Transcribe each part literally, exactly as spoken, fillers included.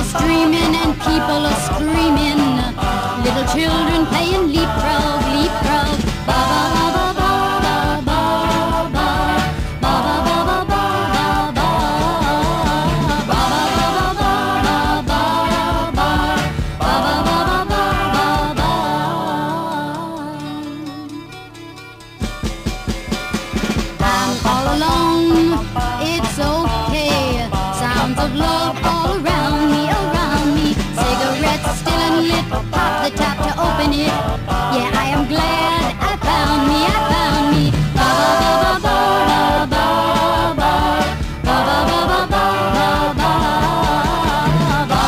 streaming and people are screaming. Little children playing leapfrog, leapfrog. Ba ba ba ba ba ba ba ba ba ba ba ba ba ba all alone, it's okay. Sounds of love all around me, around me. Cigarettes still unlit, pop the top to open it. Yeah, I am glad I found me, I found me. Ba ba ba ba ba ba ba ba ba ba ba ba ba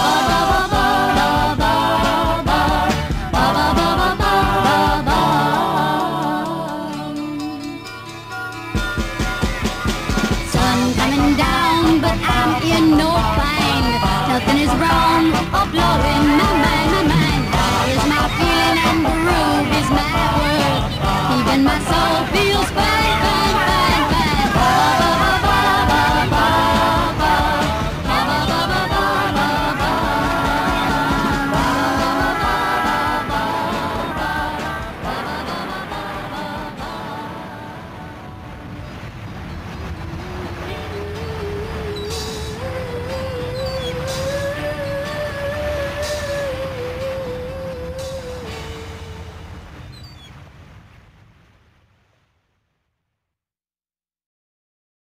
coming down, but I'm in no bind. Nothing is wrong or blowing